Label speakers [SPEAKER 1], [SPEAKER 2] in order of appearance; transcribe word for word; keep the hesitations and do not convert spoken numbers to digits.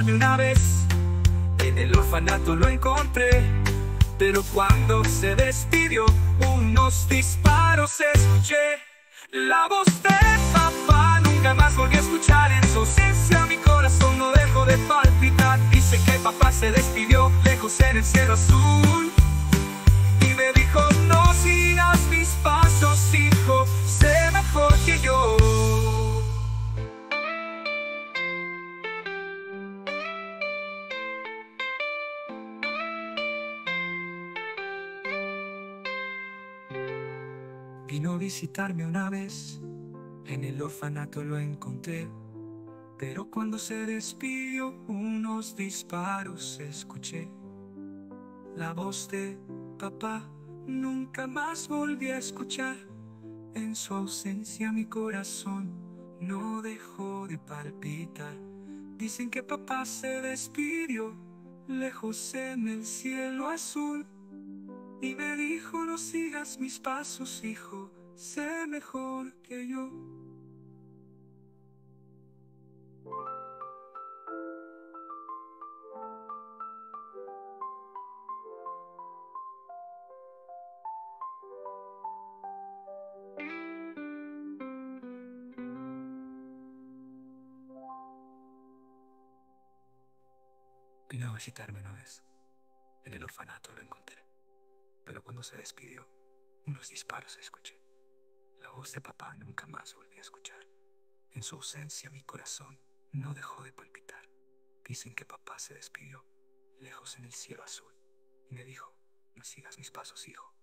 [SPEAKER 1] visitarme una vez. En el orfanato lo encontré, pero cuando se despidió, unos disparos escuché. La voz de papá nunca más volví a escuchar. En su ausencia mi corazón no dejó de palpitar. Dice que papá se despidió lejos en el cielo azul, y me dijo: no sigas mis pasos, hijo, sé mejor que yo. Vino a visitarme una vez, en el orfanato lo encontré, pero cuando se despidió unos disparos escuché. La voz de papá nunca más volví a escuchar. En su ausencia mi corazón no dejó de palpitar. Dicen que papá se despidió lejos en el cielo azul, y me dijo: no sigas mis pasos, hijo, sé mejor que yo. Vino a visitarme una vez. En el orfanato lo encontré, pero cuando se despidió, unos disparos escuché. La voz de papá nunca más volví a escuchar. En su ausencia mi corazón no dejó de palpitar. Dicen que papá se despidió lejos en el cielo azul, y me dijo: no sigas mis pasos, hijo,